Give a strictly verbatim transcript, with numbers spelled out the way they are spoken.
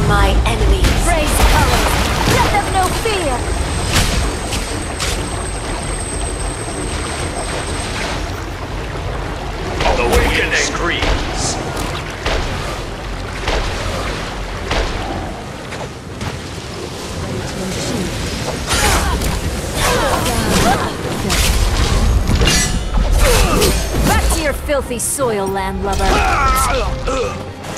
my enemies. Raise colors. Let them know fear. Awaken screams. Back to your filthy soil, landlubber.